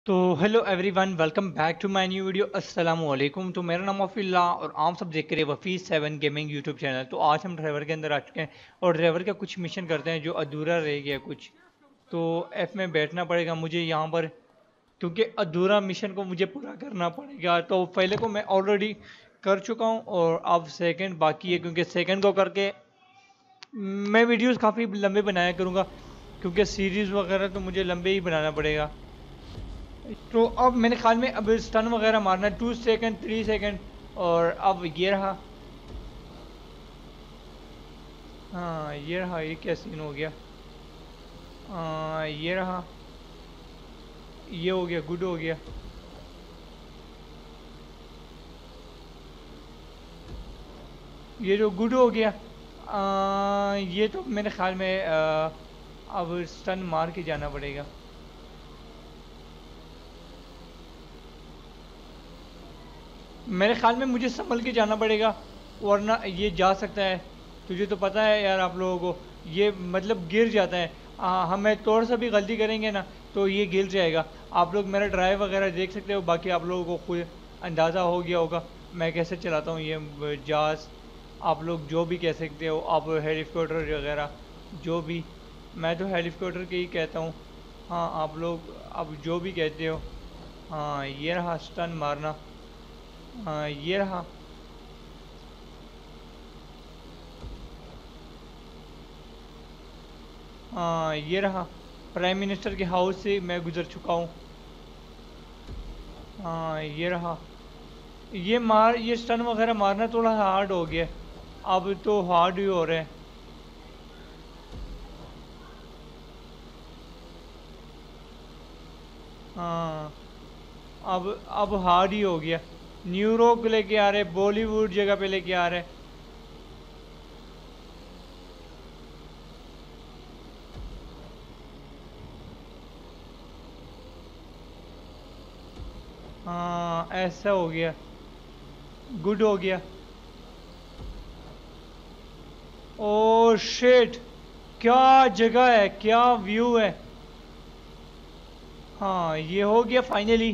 तो hello everyone, welcome back to my new video. अस्सलाम वालेकुम। तो मेरा नाम वफ़ील्ला और आप सब देख रहे हैं वफ़ी 7 गेमिंग यूट्यूब चैनल। तो आज हम ड्राइवर के अंदर आ चुके हैं और ड्राइवर का कुछ मिशन करते हैं जो अधूरा रह गया कुछ। तो एफ में बैठना पड़ेगा मुझे यहाँ पर, क्योंकि अधूरा मिशन को मुझे पूरा करना पड़ेगा। तो पहले को मैं ऑलरेडी कर चुका हूँ और अब सेकंड बाकी है, क्योंकि सेकंड को करके मैं वीडियोस काफ़ी लंबे बनाया करूँगा, क्योंकि सीरीज़ वगैरह तो मुझे लंबे ही बनाना पड़ेगा। तो अब मेरे ख्याल में अब स्टन वगैरह मारना है 2 सेकंड 3 सेकंड। और अब ये रहा। हाँ ये रहा, ये क्या सीन हो गया। ये रहा, ये हो गया, गुड हो गया। ये जो गुड हो गया, ये तो मेरे ख्याल में अब स्टन मार के जाना पड़ेगा। मेरे ख्याल में मुझे संभल के जाना पड़ेगा, वरना ये जा सकता है। तुझे तो पता है यार, आप लोगों को ये मतलब गिर जाता है। हमें थोड़ा सा भी गलती करेंगे ना तो ये गिर जाएगा। आप लोग मेरा ड्राइव वगैरह देख सकते हो, बाकी आप लोगों को खुद अंदाज़ा हो गया होगा मैं कैसे चलाता हूँ ये जहाज़। आप लोग जो भी कह सकते हो, आप हेलीकॉप्टर वगैरह जो भी, मैं तो हेलीकॉप्टर के ही कहता हूँ। हाँ आप लोग अब जो भी कहते हो। हाँ ये रहा स्टन मारना। हाँ ये रहा। हाँ ये रहा। प्राइम मिनिस्टर के हाउस से मैं गुजर चुका हूँ। हाँ ये रहा। ये स्टन वगैरह मारना थोड़ा हार्ड हो गया। अब तो हार्ड ही हो रहा है। हाँ अब हार्ड ही हो गया। न्यूयॉर्क लेके आ रहे, बॉलीवुड जगह पे लेके आ रहे। हाँ ऐसा हो गया, गुड हो गया। ओ शिट, क्या जगह है, क्या व्यू है। हाँ ये हो गया फाइनली।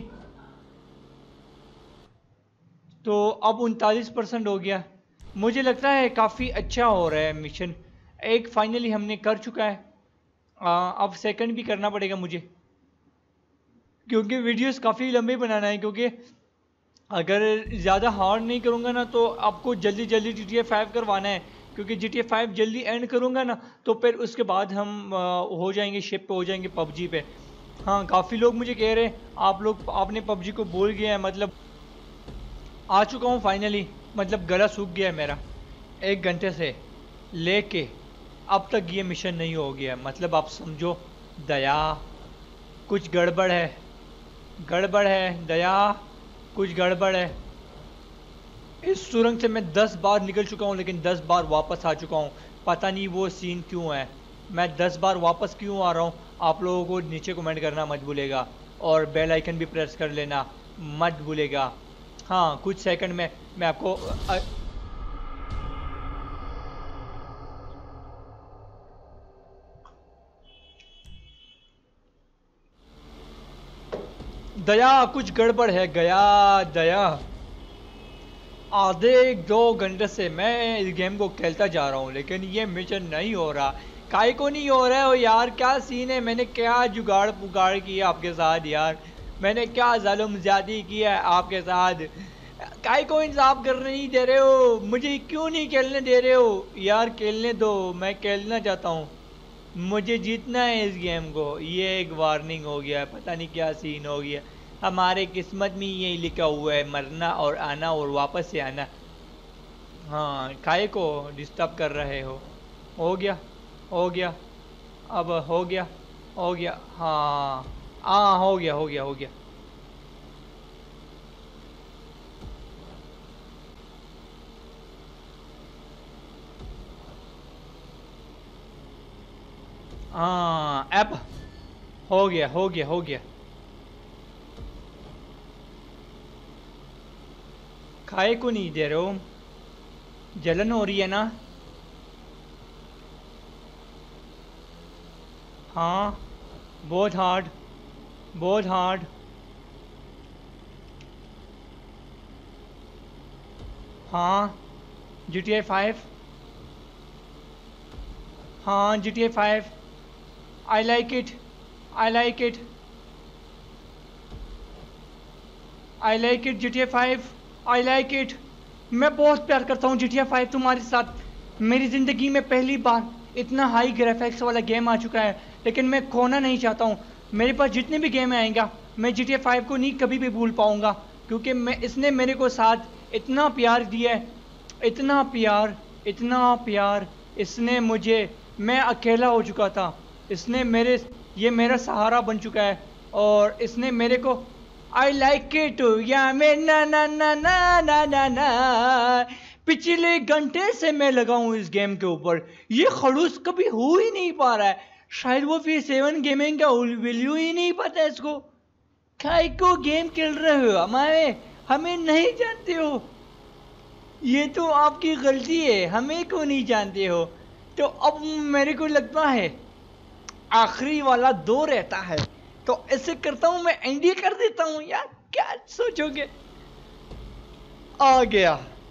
तो अब 39% हो गया। मुझे लगता है काफ़ी अच्छा हो रहा है मिशन। एक फाइनली हमने कर चुका है। अब सेकंड भी करना पड़ेगा मुझे, क्योंकि वीडियोस काफ़ी लंबे बनाना है। क्योंकि अगर ज़्यादा हार्ड नहीं करूँगा ना तो आपको जल्दी जल्दी GTA 5 करवाना है। क्योंकि GTA 5 जल्दी एंड करूँगा ना तो फिर उसके बाद हम हो जाएंगे शिप पे, हो जाएंगे पबजी पे। हाँ काफ़ी लोग मुझे कह रहे हैं आप लोग आपने पबजी को भूल गया है। मतलब आ चुका हूँ फाइनली। मतलब गला सूख गया है मेरा 1 घंटे से लेके अब तक ये मिशन नहीं हो गया। मतलब आप समझो दया, कुछ गड़बड़ है। गड़बड़ है दया, कुछ गड़बड़ है। इस सुरंग से मैं 10 बार निकल चुका हूँ, लेकिन 10 बार वापस आ चुका हूँ। पता नहीं वो सीन क्यों है। मैं 10 बार वापस क्यों आ रहा हूँ। आप लोगों को नीचे कमेंट करना मत भूलेगा, और बेल आइकन भी प्रेस कर लेना मत भूलेगा। हाँ कुछ सेकंड में मैं आपको दया कुछ गड़बड़ है गया। दया आधे 2 घंटे से मैं इस गेम को खेलता जा रहा हूँ, लेकिन ये मिशन नहीं हो रहा। काहे को नहीं हो रहा है? ओ यार क्या सीन है, मैंने क्या जुगाड़ पुगाड़ किया आपके साथ यार। मैंने क्या जुल्म ज्यादती किया है आपके साथ। काहे को इंसाफ करने नहीं दे रहे हो मुझे, क्यों नहीं खेलने दे रहे हो यार। खेलने दो, मैं खेलना चाहता हूँ। मुझे जीतना है इस गेम को। ये एक वार्निंग हो गया, पता नहीं क्या सीन हो गया। हमारे किस्मत में यही लिखा हुआ है, मरना और आना और वापस से आना। हाँ काहे को डिस्टर्ब कर रहे हो। हो गया, हो गया, अब हो गया, हो गया। हाँ हाँ हो गया, हो गया, हो गया। हाँ अब हो गया, हो गया, हो गया। खाए को नहीं दे रहे हो, जलन हो रही है ना। हाँ बहुत हार्ड, बहुत हार्ड। हाँ GTA 5, हाँ GTA 5, I like it, I like it, I like it GTA 5, I like it. मैं बहुत प्यार करता हूँ GTA 5 तुम्हारे साथ। मेरी ज़िंदगी में पहली बार इतना हाई ग्राफिक्स वाला गेम आ चुका है, लेकिन मैं खोना नहीं चाहता हूँ। मेरे पास जितने भी गेम आएंगा मैं GTA 5 को नहीं कभी भी भूल पाऊँगा, क्योंकि मैं इसने मेरे को साथ इतना प्यार दिया है, इतना प्यार, इतना प्यार इसने मुझे। मैं अकेला हो चुका था, इसने मेरे, ये मेरा सहारा बन चुका है, और इसने मेरे को आई लाइक इट या मैं ना ना ना ना ना ना ना। पिछले घंटे से मैं लगा हूँ इस गेम के ऊपर, ये खड़ूस कभी हो ही नहीं पा रहा है। शायद वो फिर 7 गेमिंग का वैल्यू ही नहीं पता इसको। काय को गेम खेल रहे हो हमारे, हमें नहीं जानते हो। ये तो आपकी गलती है, हमें क्यों नहीं जानते हो। तो अब मेरे को लगता है आखिरी वाला 2 रहता है, तो ऐसे करता हूं मैं एनडीए कर देता हूं यार, क्या सोचोगे। आ गया,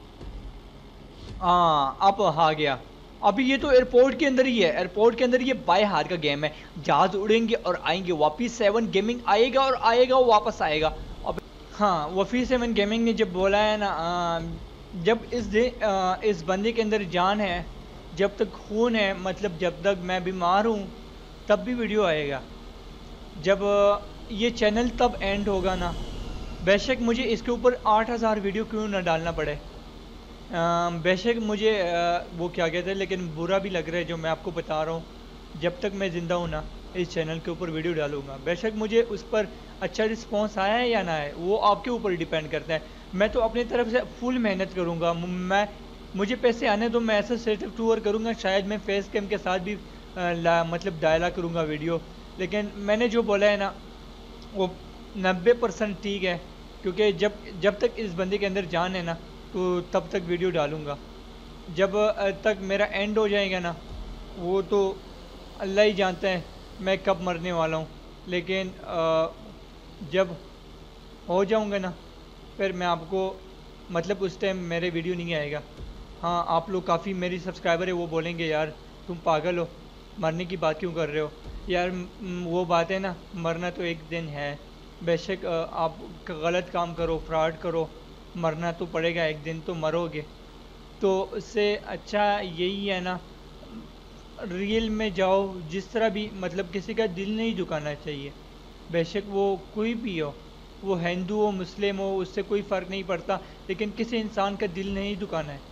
हाँ अब आ गया। अभी ये तो एयरपोर्ट के अंदर ही है, एयरपोर्ट के अंदर ये बाय हाथ का गेम है। जहाज उड़ेंगे और आएंगे वापिस, 7 गेमिंग आएगा और आएगा वापस आएगा। अब हाँ, वफी 7 गेमिंग ने जब बोला है ना, जब इस बंदे के अंदर जान है, जब तक खून है, मतलब जब तक मैं बीमार हूँ तब भी वीडियो आएगा। जब ये चैनल तब एंड होगा ना, बेशक मुझे इसके ऊपर 8000 वीडियो क्यों ना डालना पड़े, बेशक मुझे वो क्या कहते हैं, लेकिन बुरा भी लग रहा है जो मैं आपको बता रहा हूँ। जब तक मैं ज़िंदा हूँ ना, इस चैनल के ऊपर वीडियो डालूंगा। बेशक मुझे उस पर अच्छा रिस्पॉन्स आया है या ना है, वो आपके ऊपर डिपेंड करता है। मैं तो अपनी तरफ से फुल मेहनत करूँगा। मुझे पैसे आने तो मैं ऐसा सेटअप टूर करूँगा, शायद मैं फेस कैम के साथ भी मतलब डाला करूँगा वीडियो। लेकिन मैंने जो बोला है ना, वो 90% ठीक है, क्योंकि जब तक इस बंदे के अंदर जान है ना, तो तब तक वीडियो डालूंगा। जब तक मेरा एंड हो जाएगा ना, वो तो अल्लाह ही जानता है मैं कब मरने वाला हूँ। लेकिन जब हो जाऊँगा ना, फिर मैं आपको, मतलब उस टाइम मेरे वीडियो नहीं आएगा। हाँ, आप लोग काफ़ी मेरी सब्सक्राइबर है, वो बोलेंगे यार तुम पागल हो, मरने की बात क्यों कर रहे हो यार। वो बात है ना, मरना तो एक दिन है। बेशक आप गलत काम करो, फ्रॉड करो, मरना तो पड़ेगा, एक दिन तो मरोगे। तो उससे अच्छा यही है ना, रियल में जाओ। जिस तरह भी, मतलब किसी का दिल नहीं दुखाना चाहिए, बेशक वो कोई भी हो, वो हिंदू हो मुस्लिम हो, उससे कोई फ़र्क नहीं पड़ता, लेकिन किसी इंसान का दिल नहीं दुखाना है।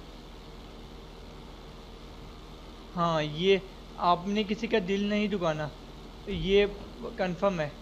हाँ, ये आपने किसी का दिल नहीं दुखाना, ये कंफर्म है।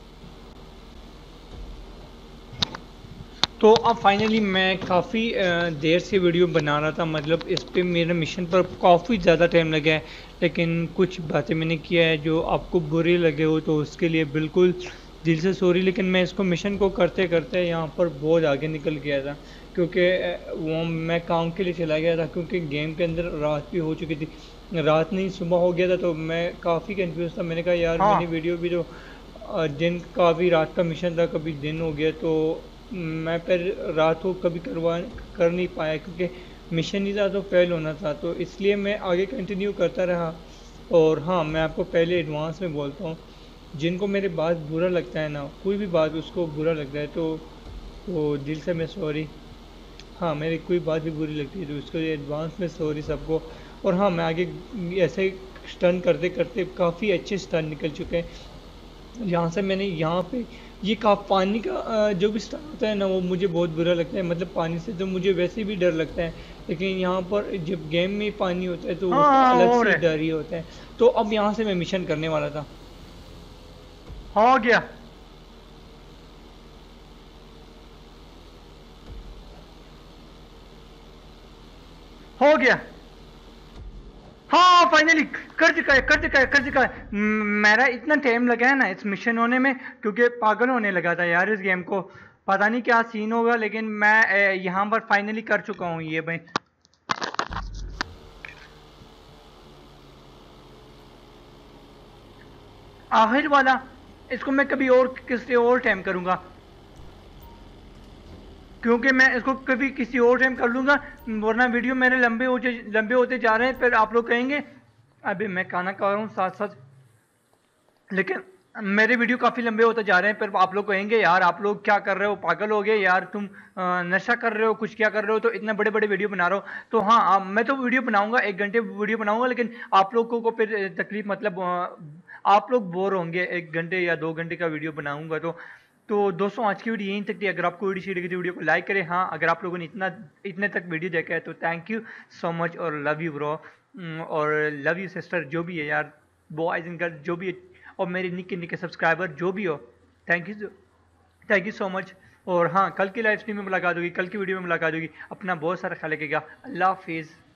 तो अब फाइनली मैं काफ़ी देर से वीडियो बना रहा था, मतलब इस पे मेरे मिशन पर काफ़ी ज़्यादा टाइम लगा है। लेकिन कुछ बातें मैंने किया है जो आपको बुरे लगे हो, तो उसके लिए बिल्कुल दिल से सॉरी। लेकिन मैं इसको मिशन को करते करते यहाँ पर बहुत आगे निकल गया था, क्योंकि वो मैं काम के लिए चला गया था, क्योंकि गेम के अंदर रात भी हो चुकी थी। रात नहीं, सुबह हो गया था, तो मैं काफ़ी कंफ्यूज था। मैंने कहा यार, हाँ मैंने वीडियो भी तो दिन का भी, रात का मिशन था, कभी दिन हो गया, तो मैं फिर रात को कभी कर नहीं पाया, क्योंकि मिशन ही था तो फेल होना था, तो इसलिए मैं आगे कंटिन्यू करता रहा। और हाँ, मैं आपको पहले एडवांस में बोलता हूँ, जिनको मेरे बात बुरा लगता है ना, कोई भी बात उसको बुरा लगता है, तो दिल से मैं सॉरी। हाँ, मेरी कोई बात भी बुरी लगती है तो उसको एडवांस में सॉरी सबको। और हाँ, मैं आगे ऐसे स्टन करते करते काफ़ी अच्छे स्टन निकल चुके हैं। यहाँ से मैंने यहाँ पे ये का पानी का जो भी स्टन होता है ना, वो मुझे बहुत बुरा लगता है। मतलब पानी से तो मुझे वैसे भी डर लगता है, लेकिन यहाँ पर जब गेम में पानी होता है तो हाँ उसका हाँ, अलग हो से रहा है। डर ही होता है। तो अब यहाँ से मैं मिशन करने वाला था। हो गया। हो गया। हाँ फाइनली कर चुका है, कर चुका है, कर चुका है। मेरा इतना टाइम लगा है ना इस मिशन होने में, क्योंकि पागल होने लगा था यार इस गेम को। पता नहीं क्या सीन होगा, लेकिन मैं यहाँ पर फाइनली कर चुका हूँ ये भाई। आखिर वाला, इसको मैं कभी और किसी और टाइम करूँगा। क्योंकि मैं इसको कभी किसी और टाइम कर लूँगा, वरना वीडियो मेरे लंबे होते जा रहे हैं। फिर आप लोग कहेंगे अभी मैं खाना खा रहा हूँ साथ साथ, लेकिन मेरे वीडियो काफ़ी लंबे होते जा रहे हैं। फिर आप लोग कहेंगे यार आप लोग क्या कर रहे हो, पागल हो गए यार, तुम नशा कर रहे हो, कुछ क्या कर रहे हो, तो इतने बड़े बड़े वीडियो बना रहे हो। तो हाँ, मैं तो वीडियो बनाऊंगा, 1 घंटे वीडियो बनाऊंगा, लेकिन आप लोगों को फिर तकलीफ, मतलब आप लोग बोर होंगे 1 घंटे या 2 घंटे का वीडियो बनाऊंगा। तो दोस्तों आज की वीडियो यहीं तक थी। अगर आपको वीडियो अच्छी लगी तो वीडियो को लाइक करें। हाँ, अगर आप लोगों ने इतने तक वीडियो देखा है तो थैंक यू सो मच, और लव यू ब्रो, और लव यू सिस्टर, जो भी है यार, बॉयज एंड गर्ल्स जो भी है, और मेरे निक्के निक्के सब्सक्राइबर जो भी हो, थैंक यू सो मच। और हाँ, कल की लाइव स्ट्रीम में मुलाकात होगी, कल की वीडियो में मुलाकात होगी। अपना बहुत सारा ख्याल रखिएगा। अल्लाह हाफिज़।